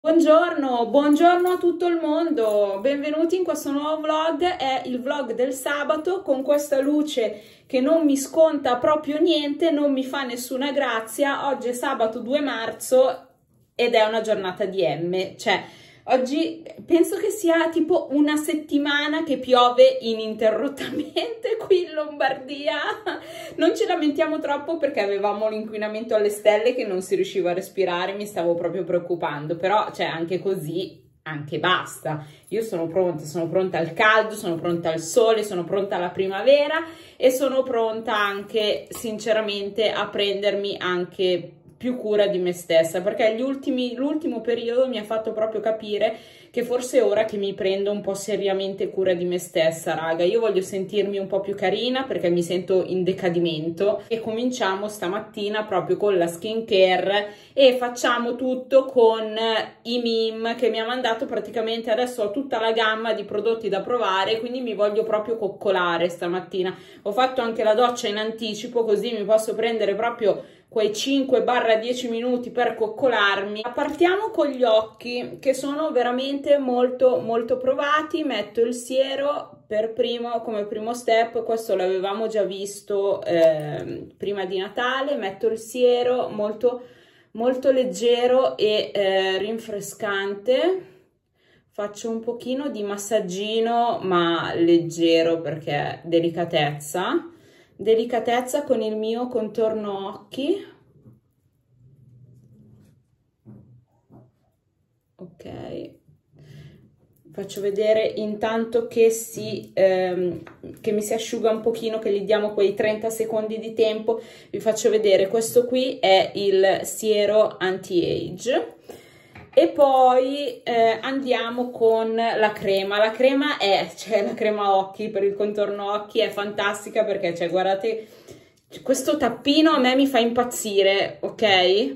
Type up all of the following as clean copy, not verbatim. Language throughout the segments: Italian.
Buongiorno, buongiorno a tutto il mondo, benvenuti in questo nuovo vlog, è il vlog del sabato con questa luce che non mi sconta proprio niente, non mi fa nessuna grazia. Oggi è sabato 2 marzo ed è una giornata di M, cioè oggi penso che sia tipo una settimana che piove ininterrottamente qui in Lombardia. Non ci lamentiamo troppo perché avevamo l'inquinamento alle stelle che non si riusciva a respirare, mi stavo proprio preoccupando, però cioè anche così, anche basta. Io sono pronta al caldo, sono pronta al sole, sono pronta alla primavera e sono pronta anche sinceramente a prendermi anche più cura di me stessa, perché l'ultimo periodo mi ha fatto proprio capire che forse è ora che mi prendo un po' seriamente cura di me stessa, raga. Io voglio sentirmi un po' più carina perché mi sento in decadimento e cominciamo stamattina proprio con la skincare e facciamo tutto con i Mim che mi ha mandato. Praticamente adesso ho tutta la gamma di prodotti da provare, quindi mi voglio proprio coccolare stamattina. Ho fatto anche la doccia in anticipo, così mi posso prendere proprio quei 5-10 minuti per coccolarmi. Partiamo con gli occhi che sono veramente molto provati. Metto il siero per primo, come primo step, questo l'avevamo già visto prima di Natale. Metto il siero molto leggero e rinfrescante. Faccio un pochino di massaggino ma leggero perché delicatezza con il mio contorno occhi. Ok, faccio vedere intanto che mi si asciuga un pochino, che gli diamo quei 30 secondi di tempo. Vi faccio vedere, questo qui è il siero anti-age. E poi andiamo con la crema. La crema la crema occhi per il contorno occhi è fantastica perché, cioè, guardate, questo tappino a me mi fa impazzire, ok?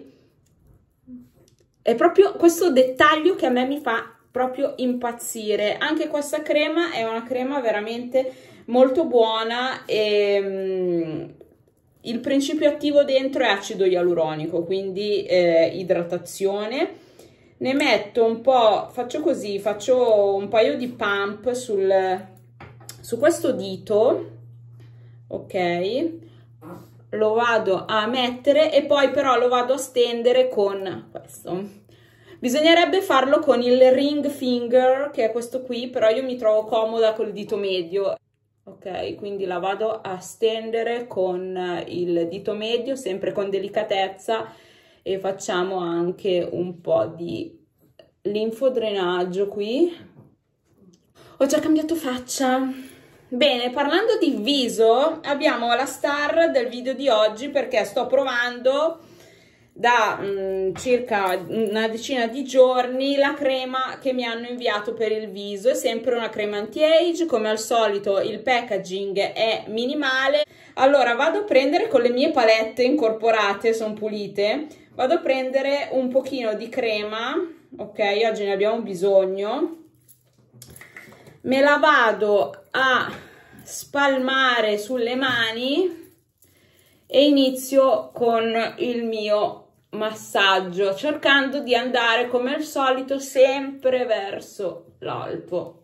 È proprio questo dettaglio che a me mi fa proprio impazzire. Anche questa crema è una crema veramente molto buona e il principio attivo dentro è acido ialuronico, quindi idratazione. Ne metto un po', faccio così, faccio un paio di pump su questo dito, ok? Lo vado a mettere e poi però lo vado a stendere con questo. Bisognerebbe farlo con il ring finger, che è questo qui, però io mi trovo comoda col dito medio. Ok, quindi la vado a stendere con il dito medio, sempre con delicatezza, e facciamo anche un po' di linfodrenaggio qui. Ho già cambiato faccia. Bene, parlando di viso, abbiamo la star del video di oggi perché sto provando da circa una decina di giorni la crema che mi hanno inviato per il viso. È sempre una crema anti-age, come al solito il packaging è minimale. Allora vado a prendere con le mie palette incorporate, sono pulite, vado a prendere un pochino di crema, ok, oggi ne abbiamo bisogno. Me la vado a spalmare sulle mani e inizio con il mio massaggio, cercando di andare come al solito sempre verso l'alto.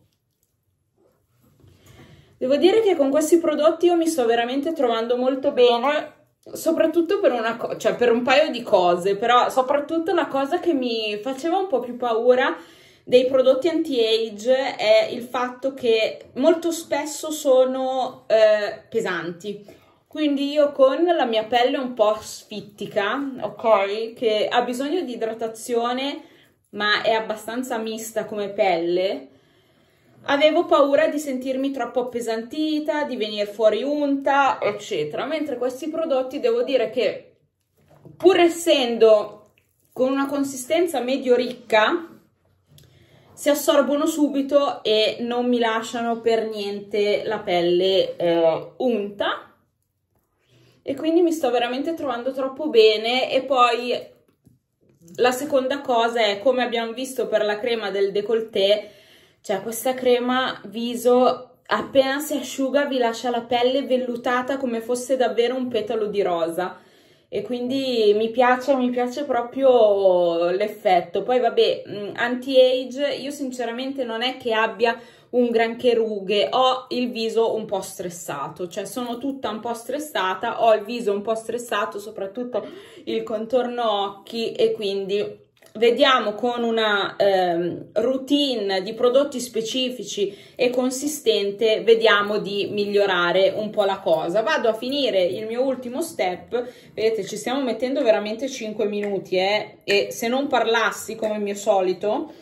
Devo dire che con questi prodotti io mi sto veramente trovando molto bene, soprattutto per un paio di cose, però soprattutto la cosa che mi faceva un po' più paura dei prodotti anti-age è il fatto che molto spesso sono pesanti. Quindi io con la mia pelle un po' sfittica, ok, che ha bisogno di idratazione ma è abbastanza mista come pelle, avevo paura di sentirmi troppo appesantita, di venire fuori unta, eccetera. Mentre questi prodotti devo dire che, pur essendo con una consistenza medio ricca, si assorbono subito e non mi lasciano per niente la pelle unta. E quindi mi sto veramente trovando troppo bene. E poi la seconda cosa è, come abbiamo visto per la crema del décolleté, cioè questa crema viso appena si asciuga vi lascia la pelle vellutata come fosse davvero un petalo di rosa. e quindi mi piace proprio l'effetto. Poi vabbè, anti-age, io sinceramente non è che abbia un granché rughe, ho il viso un po' stressato, cioè sono tutta un po' stressata, ho il viso un po' stressato, soprattutto il contorno occhi, e quindi vediamo con una routine di prodotti specifici e consistente, vediamo di migliorare un po' la cosa. Vado a finire il mio ultimo step, vedete ci stiamo mettendo veramente 5 minuti e se non parlassi come mio solito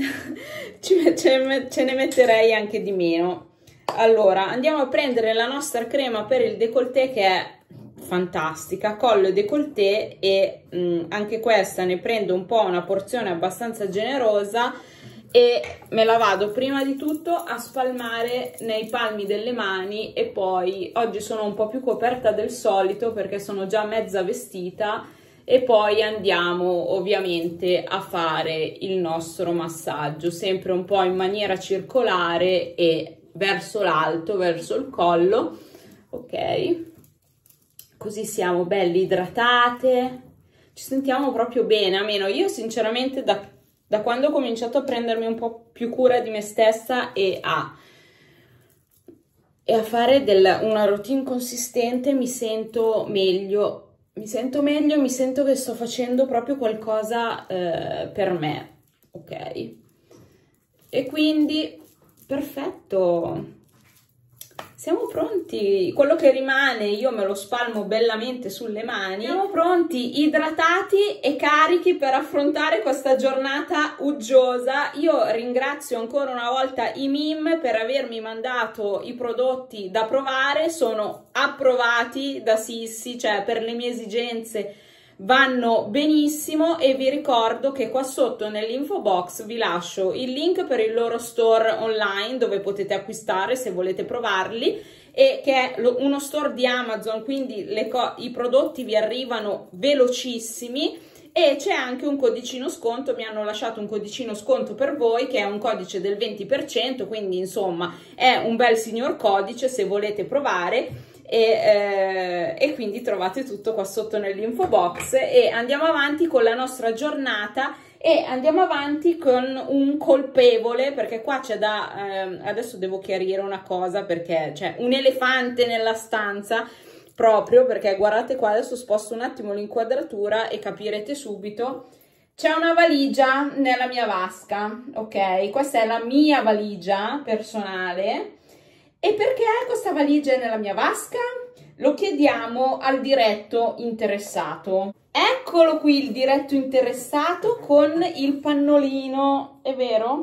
ce ne metterei anche di meno. Allora andiamo a prendere la nostra crema per il décolleté, che è fantastica, collo e décolleté, e anche questa ne prendo un po', una porzione abbastanza generosa, e me la vado prima di tutto a spalmare nei palmi delle mani, e poi oggi sono un po' più coperta del solito perché sono già mezza vestita, e poi andiamo ovviamente a fare il nostro massaggio, sempre un po' in maniera circolare e verso l'alto, verso il collo, ok? Così siamo belli idratate, ci sentiamo proprio bene, almeno io sinceramente da quando ho cominciato a prendermi un po' più cura di me stessa e a fare una routine consistente mi sento meglio. Mi sento meglio, mi sento che sto facendo proprio qualcosa per me, ok? E quindi, perfetto, siamo pronti. Quello che rimane io me lo spalmo bellamente sulle mani. Siamo pronti, idratati e carichi per affrontare questa giornata uggiosa. Io ringrazio ancora una volta i Mim per avermi mandato i prodotti da provare, sono approvati da Sissi, cioè per le mie esigenze vanno benissimo, e vi ricordo che qua sotto nell'info box vi lascio il link per il loro store online dove potete acquistare se volete provarli, e che è uno store di Amazon, quindi i prodotti vi arrivano velocissimi, e c'è anche un codicino sconto, mi hanno lasciato un codicino sconto per voi che è un codice del 20%, quindi insomma è un bel signor codice se volete provare. E quindi trovate tutto qua sotto nell'info box, e andiamo avanti con la nostra giornata, e andiamo avanti con un colpevole, perché qua c'è adesso devo chiarire una cosa, perché c'è un elefante nella stanza, proprio perché guardate qua, adesso sposto un attimo l'inquadratura e capirete subito. C'è una valigia nella mia vasca, ok? Questa è la mia valigia personale. E perché questa valigia è nella mia vasca? Lo chiediamo al diretto interessato. Eccolo qui il diretto interessato con il pannolino, è vero?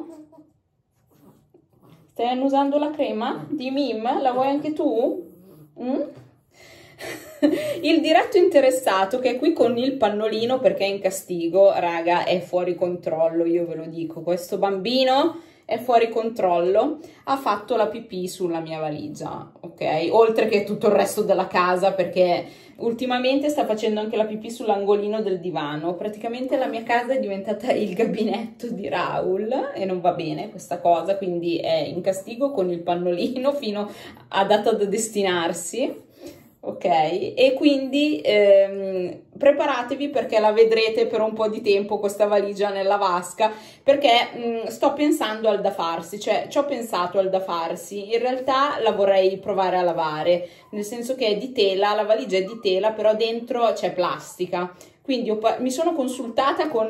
Stai annusando la crema di Mim? La vuoi anche tu? Il diretto interessato che è qui con il pannolino perché è in castigo, raga, è fuori controllo, io ve lo dico, questo bambino è fuori controllo, ha fatto la pipì sulla mia valigia, ok? Oltre che tutto il resto della casa, perché ultimamente sta facendo anche la pipì sull'angolino del divano. Praticamente la mia casa è diventata il gabinetto di Raul e non va bene questa cosa, quindi è in castigo con il pannolino fino a data da destinarsi. Ok, e quindi preparatevi perché la vedrete per un po' di tempo questa valigia nella vasca, perché sto pensando al da farsi, cioè ci ho pensato al da farsi, in realtà la vorrei provare a lavare, nel senso che è di tela, la valigia è di tela, però dentro c'è plastica. Quindi mi sono consultata con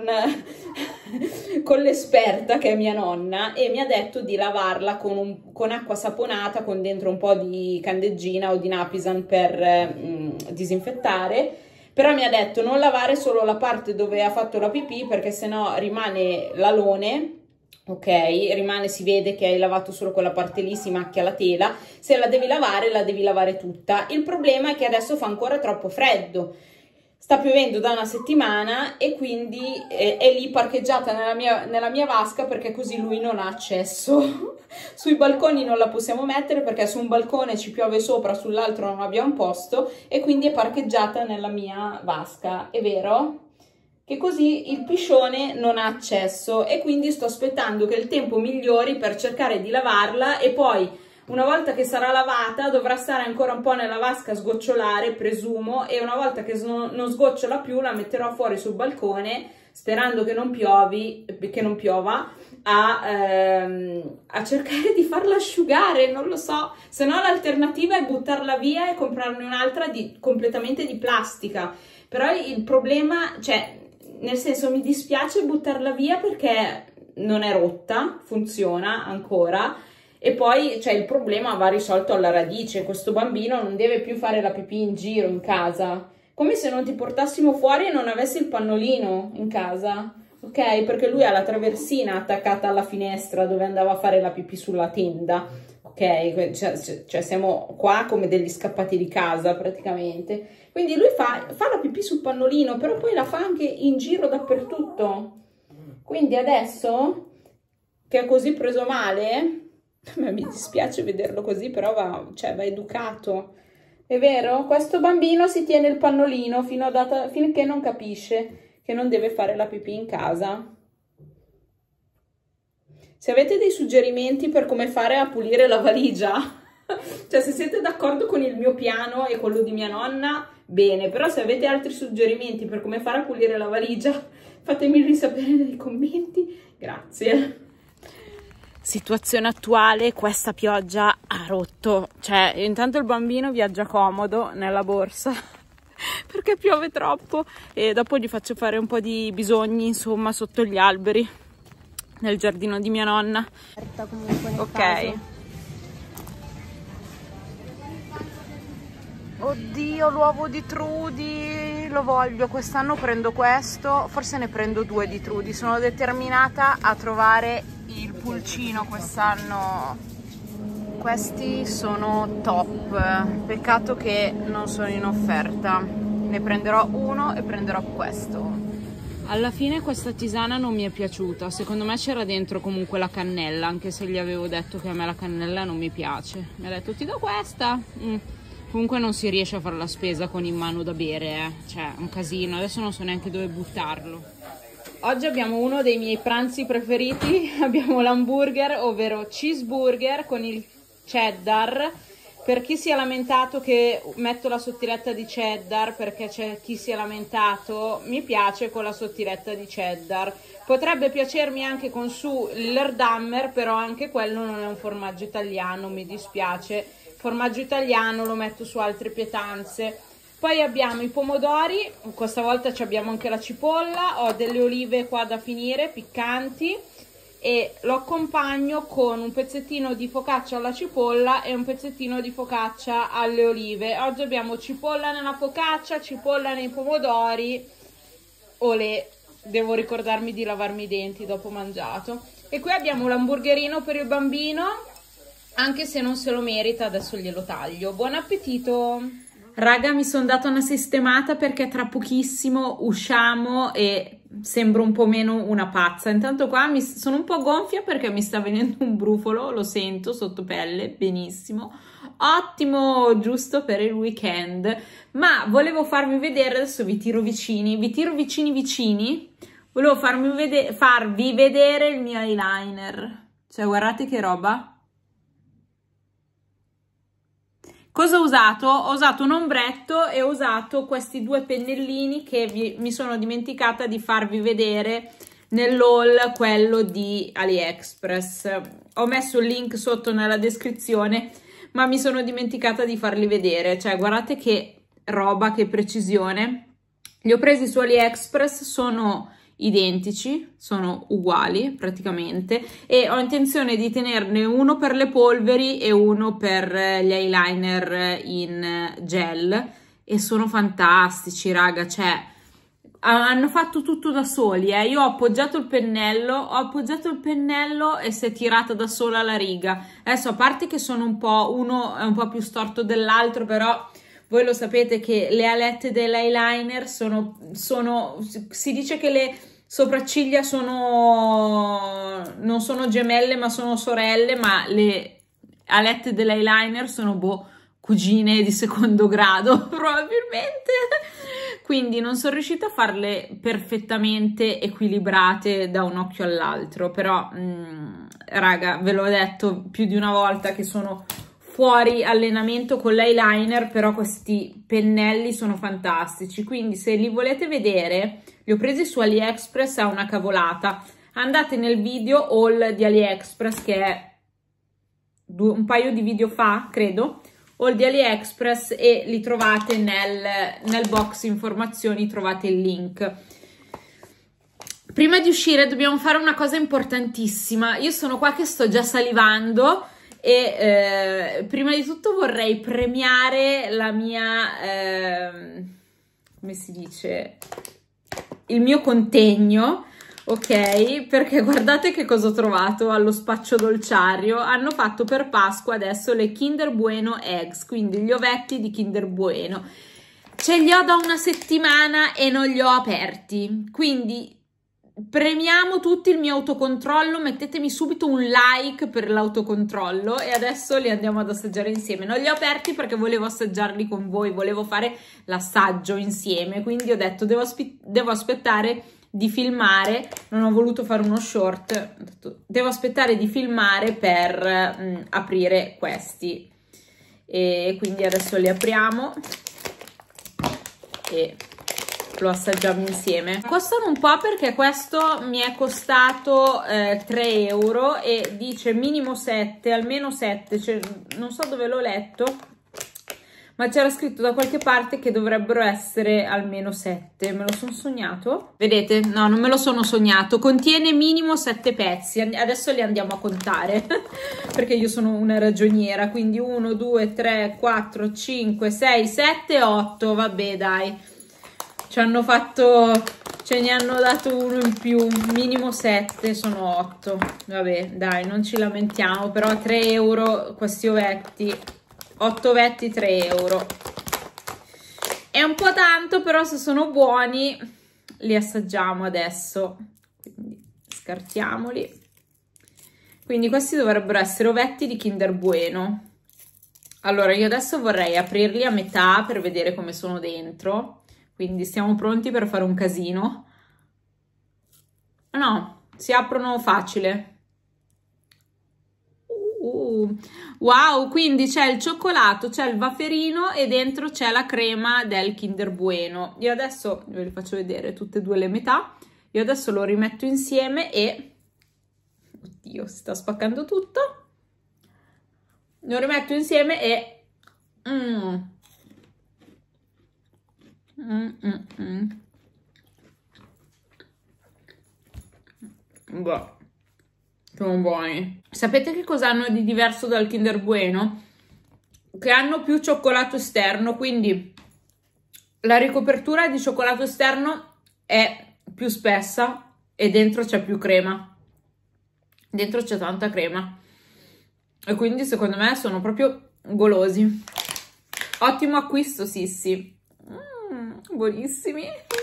l'esperta che è mia nonna e mi ha detto di lavarla con acqua saponata, con dentro un po' di candeggina o di Napisan per disinfettare, però mi ha detto non lavare solo la parte dove ha fatto la pipì perché sennò rimane l'alone. Ok, si vede che hai lavato solo quella parte lì, si macchia la tela. Se la devi lavare tutta. Il problema è che adesso fa ancora troppo freddo. Sta piovendo da una settimana e quindi è lì parcheggiata nella mia vasca perché così lui non ha accesso. Sui balconi non la possiamo mettere perché su un balcone ci piove sopra, sull'altro non abbiamo posto e quindi è parcheggiata nella mia vasca, è vero? Che così il piscione non ha accesso e quindi sto aspettando che il tempo migliori per cercare di lavarla e poi una volta che sarà lavata dovrà stare ancora un po' nella vasca a sgocciolare, presumo, e una volta che non sgocciola più la metterò fuori sul balcone, sperando che non piova, a cercare di farla asciugare, non lo so, se no l'alternativa è buttarla via e comprarne un'altra completamente di plastica. Però il problema, cioè, nel senso, mi dispiace buttarla via perché non è rotta, funziona ancora, e poi cioè, il problema va risolto alla radice. Questo bambino non deve più fare la pipì in giro in casa, come se non ti portassimo fuori e non avessi il pannolino in casa, ok? Perché lui ha la traversina attaccata alla finestra dove andava a fare la pipì sulla tenda, ok? Cioè siamo qua come degli scappati di casa praticamente. Quindi lui fa la pipì sul pannolino, però poi la fa anche in giro dappertutto. Quindi adesso che è così preso male, mi dispiace vederlo così, però va educato. È vero? Questo bambino si tiene il pannolino finché non capisce che non deve fare la pipì in casa. Se avete dei suggerimenti per come fare a pulire la valigia, cioè se siete d'accordo con il mio piano e quello di mia nonna, bene, però se avete altri suggerimenti per come fare a pulire la valigia, fatemeli sapere nei commenti, grazie. Situazione attuale, questa pioggia ha rotto, cioè intanto il bambino viaggia comodo nella borsa perché piove troppo, e dopo gli faccio fare un po' di bisogni, insomma, sotto gli alberi nel giardino di mia nonna. Ok. Oddio, l'uovo di Trudy, lo voglio, quest'anno prendo questo, forse ne prendo 2 di Trudy, sono determinata a trovare il pulcino quest'anno. Questi sono top, peccato che non sono in offerta, ne prenderò uno e prenderò questo. Alla fine questa tisana non mi è piaciuta, secondo me c'era dentro comunque la cannella, anche se gli avevo detto che a me la cannella non mi piace. Mi ha detto ti do questa. Comunque non si riesce a fare la spesa con in mano da bere, cioè un casino, adesso non so neanche dove buttarlo. Oggi abbiamo uno dei miei pranzi preferiti, abbiamo l'hamburger, ovvero cheeseburger con il cheddar. Per chi si è lamentato che metto la sottiletta di cheddar, perché c'è chi si è lamentato, mi piace con la sottiletta di cheddar. Potrebbe piacermi anche con su l'Erdammer, però anche quello non è un formaggio italiano, mi dispiace. Formaggio italiano lo metto su altre pietanze. Poi abbiamo i pomodori, questa volta abbiamo anche la cipolla, ho delle olive qua da finire, piccanti, e lo accompagno con un pezzettino di focaccia alla cipolla e un pezzettino di focaccia alle olive. Oggi abbiamo cipolla nella focaccia, cipolla nei pomodori. Olè, devo ricordarmi di lavarmi i denti dopo mangiato. E qui abbiamo l'hamburgerino per il bambino, anche se non se lo merita, adesso glielo taglio. Buon appetito! Raga, mi sono data una sistemata perché tra pochissimo usciamo e sembro un po' meno una pazza. Intanto qua sono un po' gonfia perché mi sta venendo un brufolo, lo sento sotto pelle, benissimo. Ottimo, giusto per il weekend. Ma volevo farvi vedere, adesso vi tiro vicini, vicini. Volevo farvi vedere il mio eyeliner. Cioè, guardate che roba. Cosa ho usato? Ho usato un ombretto e ho usato questi 2 pennellini che mi sono dimenticata di farvi vedere nell'haul, quello di AliExpress. Ho messo il link sotto nella descrizione, ma mi sono dimenticata di farli vedere. Cioè, guardate che roba, che precisione. Li ho presi su AliExpress, sono identici, sono uguali praticamente, e ho intenzione di tenerne uno per le polveri e uno per gli eyeliner in gel, e sono fantastici, raga. Cioè, hanno fatto tutto da soli, io ho appoggiato il pennello e si è tirata da sola la riga. Adesso, a parte che sono uno è un po' più storto dell'altro, però voi lo sapete che le alette dell'eyeliner si dice che le sopracciglia non sono gemelle ma sono sorelle, ma le alette dell'eyeliner sono cugine di secondo grado probabilmente. quindi non sono riuscita a farle perfettamente equilibrate da un occhio all'altro, però raga, ve l'ho detto più di una volta che sono fuori allenamento con l'eyeliner, però questi pennelli sono fantastici, quindi se li volete vedere, li ho presi su AliExpress a una cavolata, andate nel video haul di AliExpress che è un paio di video fa, credo, haul di AliExpress, e li trovate nel box informazioni, trovate il link. Prima di uscire dobbiamo fare una cosa importantissima. Io sono qua che sto già salivando e prima di tutto vorrei premiare la mia, come si dice, il mio contegno. Ok, perché guardate che cosa ho trovato allo spaccio dolciario. Hanno fatto per Pasqua adesso le Kinder Bueno Eggs, quindi gli ovetti di Kinder Bueno. Ce li ho da una settimana e non li ho aperti, quindi premiamo tutti il mio autocontrollo, mettetemi subito un like per l'autocontrollo e adesso li andiamo ad assaggiare insieme. Non li ho aperti perché volevo assaggiarli con voi, volevo fare l'assaggio insieme, quindi ho detto devo aspettare di filmare, non ho voluto fare uno short, devo aspettare di filmare per aprire questi, e quindi adesso li apriamo e lo assaggiamo insieme. Costano un po' perché questo mi è costato 3 euro e dice minimo 7, almeno 7, cioè, non so dove l'ho letto, ma c'era scritto da qualche parte che dovrebbero essere almeno 7. Me lo sono sognato? Vedete? No, non me lo sono sognato. Contiene minimo 7 pezzi. Adesso li andiamo a contare, perché io sono una ragioniera. Quindi 1, 2, 3, 4, 5, 6, 7, 8. Vabbè, dai. Ci hanno fatto... ce ne hanno dato uno in più. Minimo 7, sono 8. Vabbè, dai, non ci lamentiamo. Però 3 euro questi ovetti... 8 ovetti, 3 euro. È un po' tanto, però se sono buoni li assaggiamo adesso. Quindi scartiamoli. Quindi questi dovrebbero essere ovetti di Kinder Bueno. Allora io adesso vorrei aprirli a metà per vedere come sono dentro. Quindi siamo pronti per fare un casino. No, si aprono facile. Wow, quindi c'è il cioccolato, c'è il waferino e dentro c'è la crema del Kinder Bueno. Io adesso ve li faccio vedere tutte e due le metà. Io adesso lo rimetto insieme e... oddio, si sta spaccando tutto. Lo rimetto insieme e... Boh. Sono buoni. Sapete che cosa hanno di diverso dal Kinder Bueno? Che hanno più cioccolato esterno, quindi la ricopertura di cioccolato esterno è più spessa e dentro c'è più crema. Dentro c'è tanta crema. E quindi secondo me sono proprio golosi. Ottimo acquisto, Sissi. Buonissimi.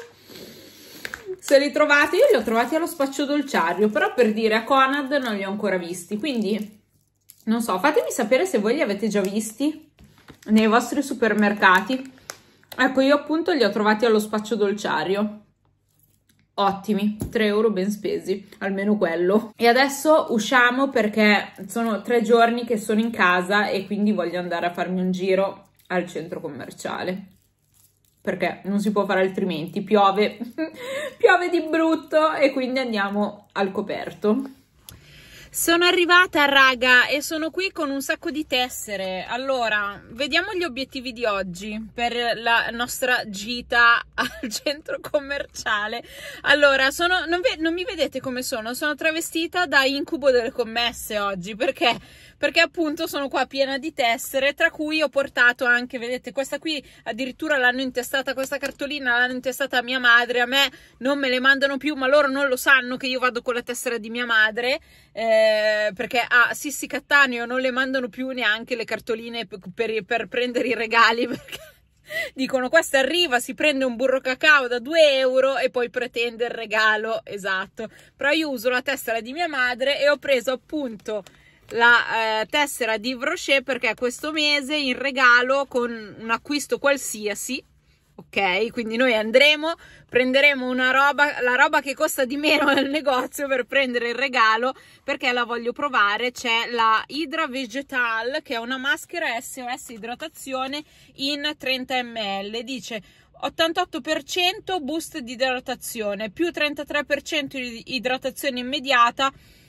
Se li trovate, io li ho trovati allo spaccio dolciario, però per dire a Conad non li ho ancora visti, quindi non so, fatemi sapere se voi li avete già visti nei vostri supermercati. Ecco, io appunto li ho trovati allo spaccio dolciario. Ottimi, 3 euro ben spesi, almeno quello. E adesso usciamo perché sono 3 giorni che sono in casa e quindi voglio andare a farmi un giro al centro commerciale. Perché non si può fare altrimenti, piove, piove di brutto e quindi andiamo al coperto. Sono arrivata, raga, e sono qui con un sacco di tessere. Allora, vediamo gli obiettivi di oggi per la nostra gita al centro commerciale. Allora, non mi vedete come sono? Sono travestita da incubo delle commesse oggi, perché appunto sono qua piena di tessere, tra cui ho portato anche, vedete, questa qui addirittura l'hanno intestata, questa cartolina l'hanno intestata a mia madre, a me non me le mandano più, ma loro non lo sanno che io vado con la tessera di mia madre, perché a Sissi Cattaneo non le mandano più neanche le cartoline per prendere i regali, perché dicono questa arriva, si prende un burro cacao da 2 euro e poi pretende il regalo, esatto. Però io uso la tessera di mia madre e ho preso appunto la tessera di Yves Rocher perché questo mese in regalo con un acquisto qualsiasi ok? Quindi noi andremo, prenderemo una roba, la roba che costa di meno nel negozio per prendere il regalo, perché la voglio provare. C'è la Hydra Vegetal, che è una maschera SOS idratazione in 30 ml, dice 88% boost di idratazione, più 33% di idratazione immediata,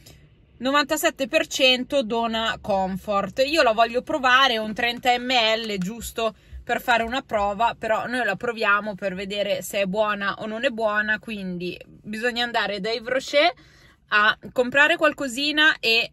97% dona comfort. Io la voglio provare, un 30 ml giusto per fare una prova, però noi la proviamo per vedere se è buona o non è buona, quindi bisogna andare da Yves Rocher a comprare qualcosina e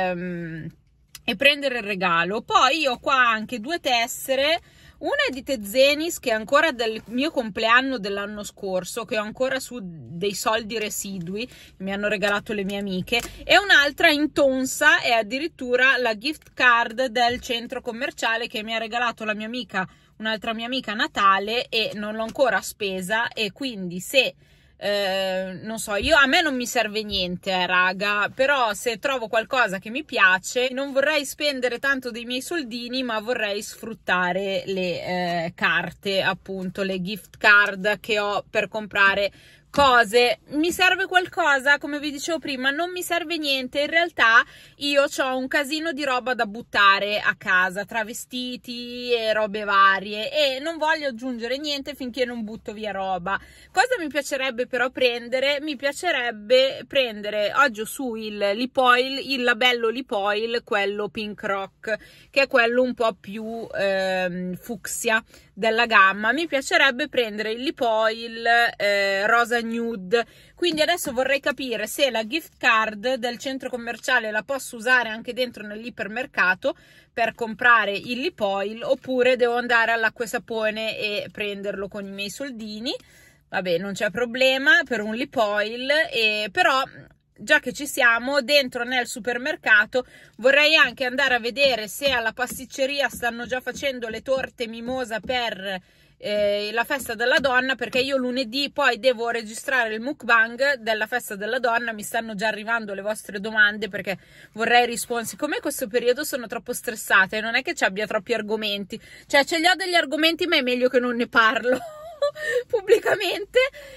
prendere il regalo. Poi io ho qua anche due tessere. Una è di Tezenis, che è ancora del mio compleanno dell'anno scorso, che ho ancora su dei soldi residui, mi hanno regalato le mie amiche, e un'altra in tonsa è addirittura la gift card del centro commerciale che mi ha regalato la mia amica, un'altra mia amica a Natale, e non l'ho ancora spesa, e quindi se non so, a me non mi serve niente, raga, però se trovo qualcosa che mi piace non vorrei spendere tanto dei miei soldini, ma vorrei sfruttare le carte, appunto le gift card che ho per comprare cose. Mi serve qualcosa, come vi dicevo prima, non mi serve niente. In realtà io ho un casino di roba da buttare a casa, tra vestiti e robe varie, e non voglio aggiungere niente finché non butto via roba. Cosa mi piacerebbe però prendere? Mi piacerebbe prendere, oggi ho su il Lipoil, il labello Lipoil, quello Pink Rock, che è quello un po' più fucsia della gamma. Mi piacerebbe prendere il Lipoil rosa nude, quindi adesso vorrei capire se la gift card del centro commerciale la posso usare anche dentro nell'ipermercato per comprare il Lipoil, oppure devo andare all'acqua e sapone e prenderlo con i miei soldini. Vabbè, non c'è problema per un Lipoil, però già che ci siamo dentro nel supermercato vorrei anche andare a vedere se alla pasticceria stanno già facendo le torte mimosa per la festa della donna, perché io lunedì poi devo registrare il mukbang della festa della donna. Mi stanno già arrivando le vostre domande perché vorrei rispondere. Siccome questo periodo sono troppo stressata e non è che ci abbia troppi argomenti, cioè ce li ho degli argomenti, ma è meglio che non ne parlo pubblicamente,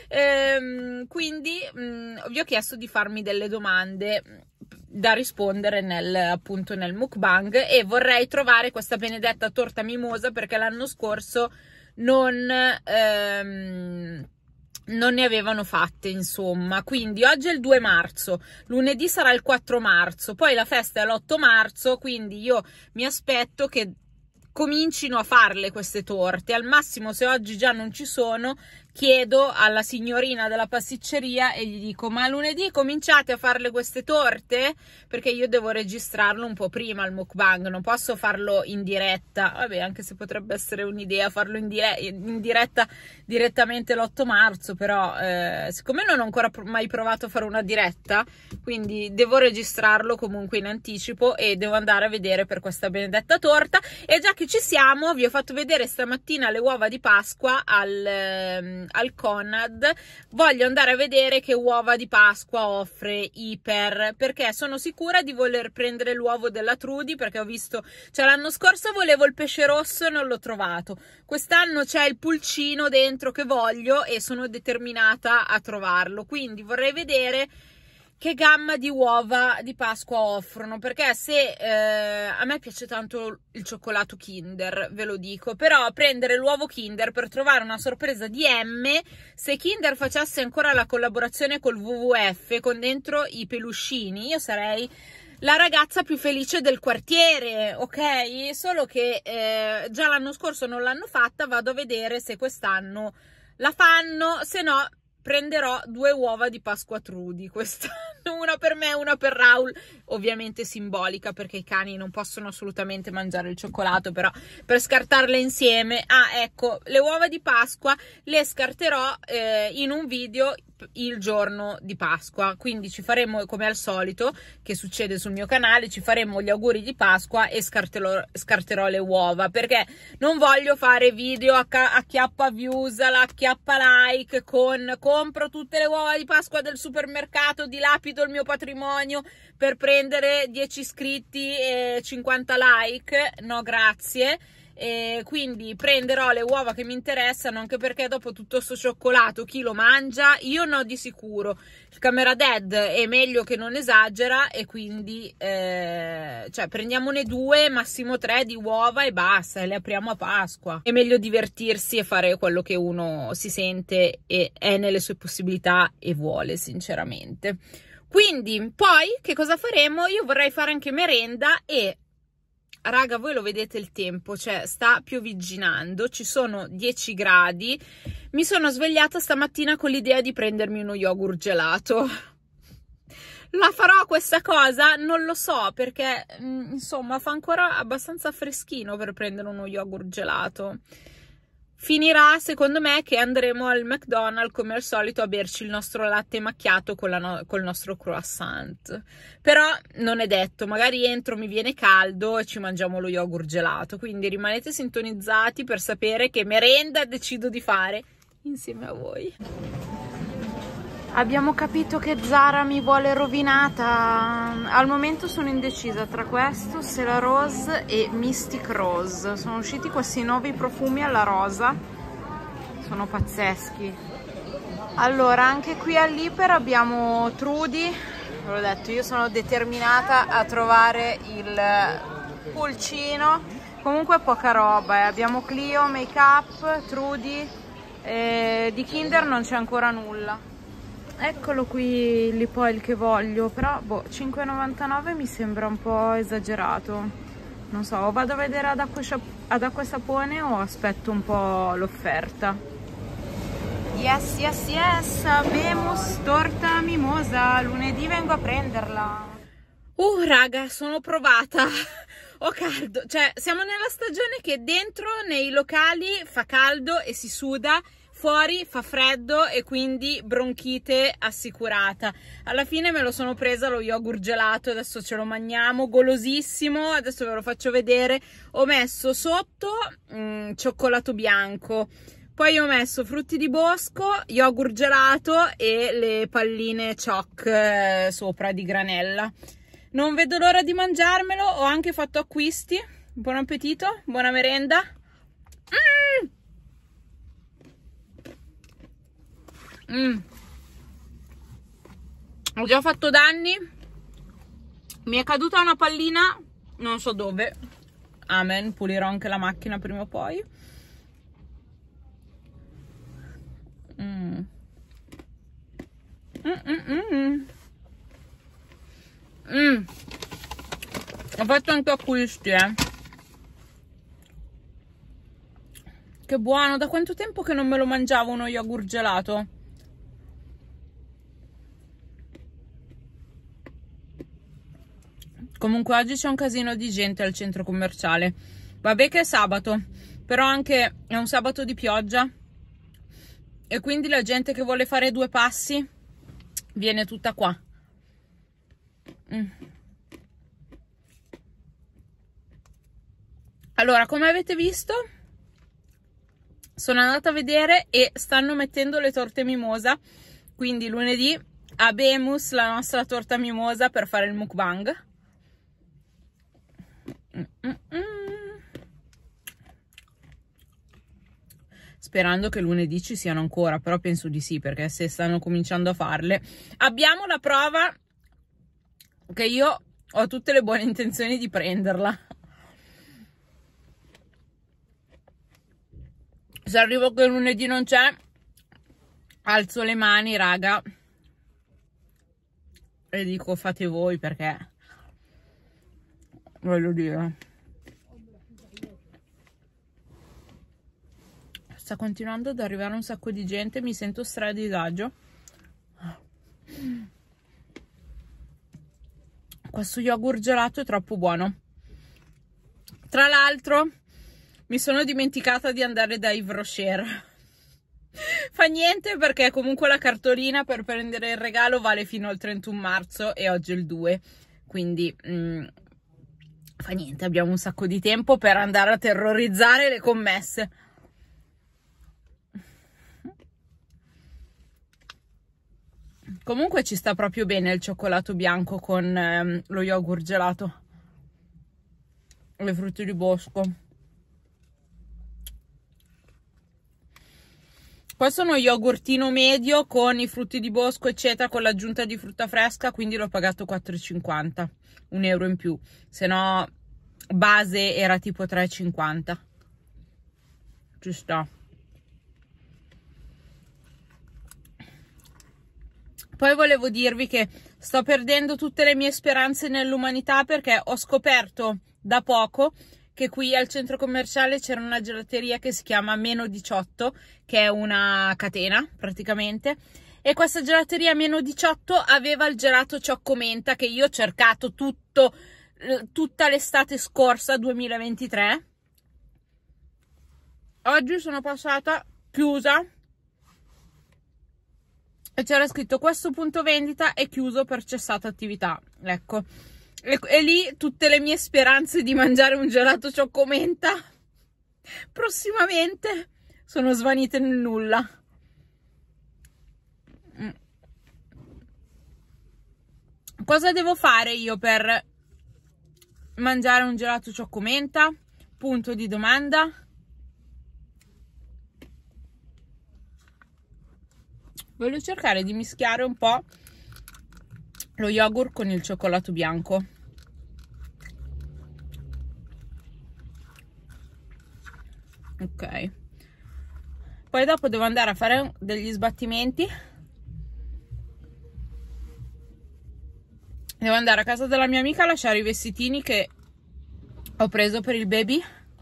quindi vi ho chiesto di farmi delle domande da rispondere appunto nel mukbang, e vorrei trovare questa benedetta torta mimosa perché l'anno scorso non ne avevano fatte, insomma. Quindi oggi è il 2 marzo, lunedì sarà il 4 marzo, poi la festa è l'8 marzo, quindi io mi aspetto che comincino a farle queste torte. Al massimo, se oggi già non ci sono, chiedo alla signorina della pasticceria e gli dico: ma lunedì cominciate a farle queste torte? Perché io devo registrarlo un po' prima il mukbang, non posso farlo in diretta. Vabbè, anche se potrebbe essere un'idea farlo in diretta direttamente l'8 marzo, però siccome non ho ancora mai provato a fare una diretta, quindi devo registrarlo comunque in anticipo e devo andare a vedere per questa benedetta torta. E già che ci siamo, vi ho fatto vedere stamattina le uova di Pasqua al Conad. Voglio andare a vedere che uova di Pasqua offre Iper, perché sono sicura di voler prendere l'uovo della Trudy, perché ho visto, cioè l'anno scorso volevo il pesce rosso e non l'ho trovato, quest'anno c'è il pulcino dentro che voglio e sono determinata a trovarlo, quindi vorrei vedere che gamma di uova di Pasqua offrono, perché se a me piace tanto il cioccolato Kinder, ve lo dico, però prendere l'uovo Kinder per trovare una sorpresa di M, se Kinder facesse ancora la collaborazione col WWF con dentro i peluscini, io sarei la ragazza più felice del quartiere, ok? Solo che già l'anno scorso non l'hanno fatta, vado a vedere se quest'anno la fanno, se no prenderò 2 uova di Pasqua Trudy quest'anno, una per me e una per Raul, ovviamente simbolica perché i cani non possono assolutamente mangiare il cioccolato, però per scartarle insieme. Ecco, le uova di Pasqua le scarterò in un video il giorno di Pasqua, quindi ci faremo come al solito, che succede sul mio canale, ci faremo gli auguri di Pasqua e scarterò le uova, perché non voglio fare video a chiappa views, a chiappa like con compro tutte le uova di Pasqua del supermercato, dilapido il mio patrimonio per prendere 10 iscritti e 50 like, no grazie. e quindi prenderò le uova che mi interessano, anche perché dopo tutto sto cioccolato chi lo mangia? Io no, di sicuro. Il Camera Dead è meglio che non esagera, e quindi cioè prendiamone 2, massimo 3 di uova e basta, e le apriamo a Pasqua. È meglio divertirsi e fare quello che uno si sente e è nelle sue possibilità e vuole, sinceramente. Quindi poi che cosa faremo? Io vorrei fare anche merenda e raga, voi lo vedete il tempo, cioè sta piovigginando, ci sono 10 gradi, mi sono svegliata stamattina con l'idea di prendermi uno yogurt gelato. La farò questa cosa? Non lo so, perché insomma fa ancora abbastanza freschino per prendere uno yogurt gelato. Finirà secondo me che andremo al McDonald's come al solito a berci il nostro latte macchiato col nostro croissant, però non è detto, magari entro mi viene caldo e ci mangiamo lo yogurt gelato, quindi rimanete sintonizzati per sapere che merenda decido di fare insieme a voi. Abbiamo capito che Zara mi vuole rovinata. Al momento sono indecisa tra questo, Sela Rose e Mystic Rose. Sono usciti questi nuovi profumi alla rosa, sono pazzeschi. Allora, anche qui all'Iper abbiamo Trudy. Ve l'ho detto, io sono determinata a trovare il pulcino. Comunque poca roba, Abbiamo Clio, Make Up, Trudy, di Kinder non c'è ancora nulla. Eccolo qui il lip oil che voglio, però boh, 5,99 mi sembra un po' esagerato. Non so, o vado a vedere ad acqua e sapone o aspetto un po' l'offerta. Yes, yes, yes, Bemus torta mimosa, lunedì vengo a prenderla. Raga, sono provata. Ho caldo, cioè siamo nella stagione che dentro nei locali fa caldo e si suda, fuori fa freddo e quindi bronchite assicurata. Alla fine me lo sono presa lo yogurt gelato, adesso ce lo mangiamo, golosissimo, adesso ve lo faccio vedere. Ho messo sotto cioccolato bianco, poi ho messo frutti di bosco, yogurt gelato e le palline choc sopra di granella. Non vedo l'ora di mangiarmelo, ho anche fatto acquisti. Buon appetito, buona merenda. Ho già fatto danni, mi è caduta una pallina non so dove, amen, pulirò anche la macchina prima o poi. Ho fatto anche acquisti, che buono, da quanto tempo che non me lo mangiavo uno yogurt gelato. Comunque oggi c'è un casino di gente al centro commerciale. Vabbè che è sabato, però anche è un sabato di pioggia e quindi la gente che vuole fare 2 passi viene tutta qua. Allora, come avete visto, sono andata a vedere e stanno mettendo le torte mimosa, quindi lunedì a Bemus la nostra torta mimosa per fare il mukbang. Sperando che lunedì ci siano ancora, però penso di sì, perché se stanno cominciando a farle. Abbiamo la prova che io ho tutte le buone intenzioni di prenderla. Se arrivo che lunedì non c'è, alzo le mani, raga, e dico fate voi, perché voglio dire, sta continuando ad arrivare un sacco di gente, mi sento stra a disagio. Questo yogurt gelato è troppo buono. Tra l'altro mi sono dimenticata di andare da Yves Rocher. Fa niente, perché comunque la cartolina per prendere il regalo vale fino al 31 marzo e oggi è il 2, quindi fa niente, abbiamo un sacco di tempo per andare a terrorizzare le commesse. Comunque ci sta proprio bene il cioccolato bianco con lo yogurt gelato, le frutti di bosco. Questo è uno yogurtino medio con i frutti di bosco eccetera, con l'aggiunta di frutta fresca, quindi l'ho pagato 4,50, 1 euro in più, se no base era tipo 3,50. Ci sta. Poi volevo dirvi che sto perdendo tutte le mie speranze nell'umanità, perché ho scoperto da poco che qui al centro commerciale c'era una gelateria che si chiama Meno 18, che è una catena praticamente, e questa gelateria Meno 18 aveva il gelato ciocco-menta che io ho cercato tutta l'estate scorsa 2023. Oggi sono passata, chiusa, e c'era scritto questo punto vendita è chiuso per cessata attività, ecco. E lì tutte le mie speranze di mangiare un gelato ciocco-menta prossimamente sono svanite nel nulla. Cosa devo fare io per mangiare un gelato ciocco-menta? Punto di domanda. Voglio cercare di mischiare un po' lo yogurt con il cioccolato bianco. Ok. Poi dopo devo andare a fare degli sbattimenti. Devo andare a casa della mia amica a lasciare i vestitini che ho preso per il baby.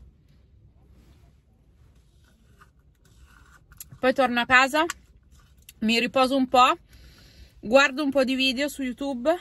Poi torno a casa, mi riposo un po', guardo un po' di video su YouTube.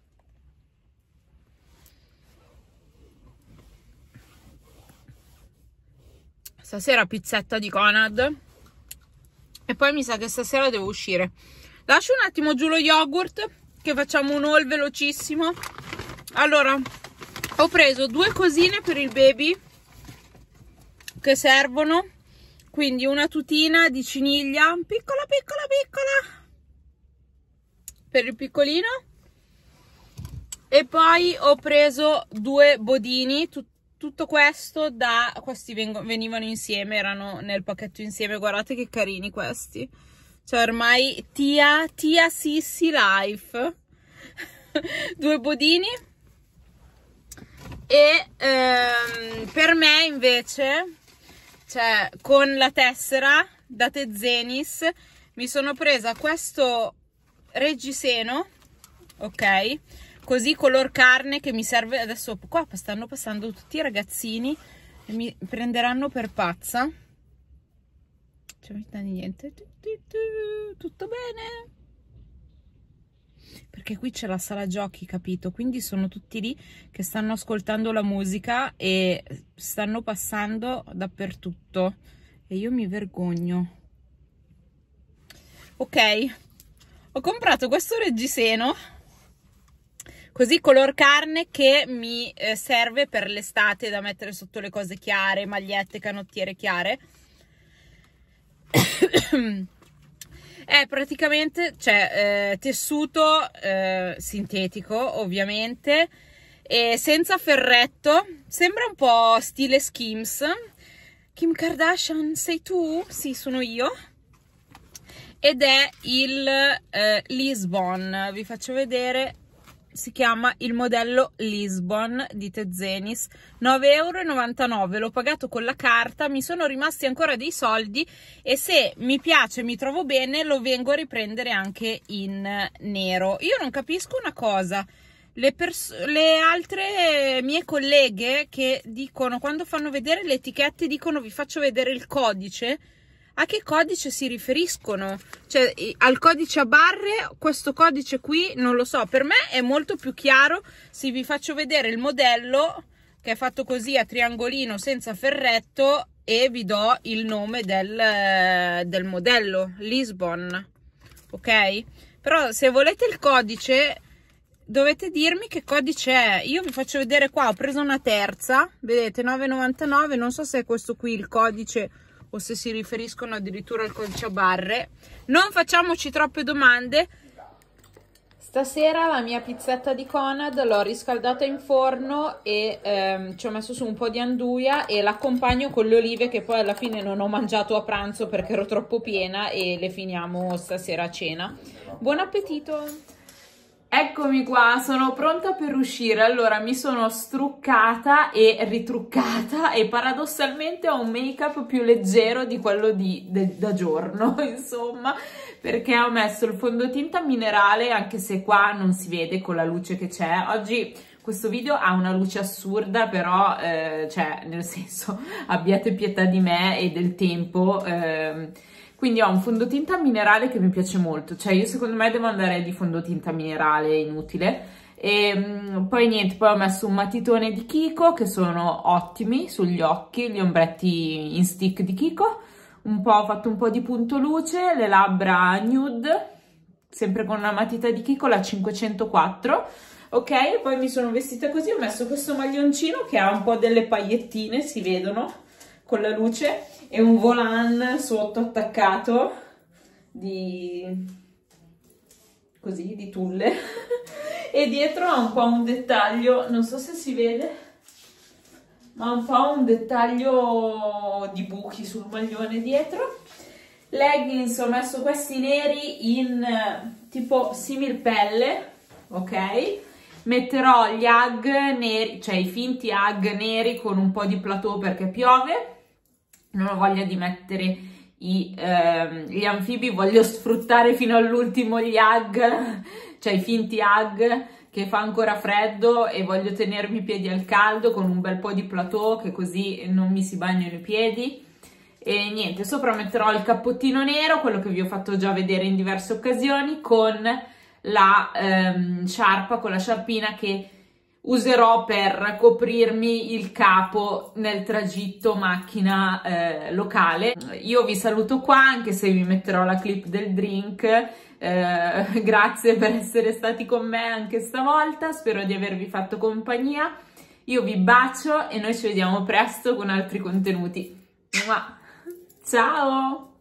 Stasera pizzetta di Conad. E poi mi sa che stasera devo uscire. Lascio un attimo giù lo yogurt, che facciamo un haul velocissimo. Allora, ho preso 2 cosine per il baby che servono. Quindi una tutina di ciniglia, piccola piccola piccola, per il piccolino. E poi ho preso 2 bodini, tutto questo questi venivano insieme, erano nel pacchetto insieme, guardate che carini questi. Cioè ormai tia Sissi life. 2 bodini. E per me invece, cioè con la tessera da Tezenis, mi sono presa questo reggiseno, ok, così color carne, che mi serve adesso. Qua stanno passando tutti i ragazzini e mi prenderanno per pazza. Cioè niente, tutto bene, perché qui c'è la sala giochi, capito? Quindi sono tutti lì che stanno ascoltando la musica e stanno passando dappertutto e io mi vergogno. Ok, ho comprato questo reggiseno così color carne, che mi serve per l'estate, da mettere sotto le cose chiare, magliette, canottiere chiare. È praticamente, cioè, tessuto sintetico ovviamente, e senza ferretto, sembra un po' stile Skims. Kim Kardashian, sei tu? Sì, sono io. Ed è il Lisbon, vi faccio vedere, si chiama il modello Lisbon di Tezenis, 9,99 €, l'ho pagato con la carta, mi sono rimasti ancora dei soldi e se mi piace, mi trovo bene, lo vengo a riprendere anche in nero. Io non capisco una cosa, le altre mie colleghe che dicono, quando fanno vedere le etichette, dicono vi faccio vedere il codice. A che codice si riferiscono? Cioè al codice a barre, questo codice qui non lo so, per me è molto più chiaro se vi faccio vedere il modello che è fatto così a triangolino senza ferretto e vi do il nome del modello Lisbon, ok? Però se volete il codice dovete dirmi che codice è. Io vi faccio vedere qua, ho preso una terza, vedete, 9,99 €, non so se è questo qui il codice o se si riferiscono addirittura al codice a barre. Non facciamoci troppe domande, Stasera la mia pizzetta di Conad l'ho riscaldata in forno e ci ho messo su un po' di anduia e l'accompagno con le olive che poi alla fine non ho mangiato a pranzo perché ero troppo piena e le finiamo stasera a cena. Buon appetito! Eccomi qua, sono pronta per uscire. Allora mi sono struccata e ritruccata e paradossalmente ho un make-up più leggero di quello da giorno, insomma, perché ho messo il fondotinta minerale, anche se qua non si vede con la luce che c'è. Oggi questo video ha una luce assurda, però, cioè, nel senso, abbiate pietà di me e del tempo. Quindi ho un fondotinta minerale che mi piace molto, cioè io secondo me devo andare di fondotinta minerale inutile. E poi niente, poi ho messo un matitone di Kiko che sono ottimi sugli occhi, gli ombretti in stick di Kiko. Ho fatto un po' di punto luce, le labbra nude, sempre con una matita di Kiko, la 504. Ok, e poi mi sono vestita così, ho messo questo maglioncino che ha un po' delle paillettine, si vedono con la luce, e un volant sotto attaccato di tulle e dietro ha un po' un dettaglio, non so se si vede, ma un po' un dettaglio di buchi sul maglione dietro. Leggings, ho messo questi neri in tipo simil pelle, ok? Metterò gli hug neri, cioè i finti hug neri con un po' di plateau perché piove. Non ho voglia di mettere gli anfibi, voglio sfruttare fino all'ultimo gli hug, cioè i finti hug, che fa ancora freddo e voglio tenermi i piedi al caldo con un bel po' di plateau che così non mi si bagnano i piedi. E niente, sopra metterò il cappottino nero, quello che vi ho fatto già vedere in diverse occasioni, con la sciarpa, con la sciarpina che userò per coprirmi il capo nel tragitto macchina locale. Io vi saluto qua, anche se vi metterò la clip del drink. Grazie per essere stati con me anche stavolta, spero di avervi fatto compagnia. Io vi bacio e noi ci vediamo presto con altri contenuti. Ciao!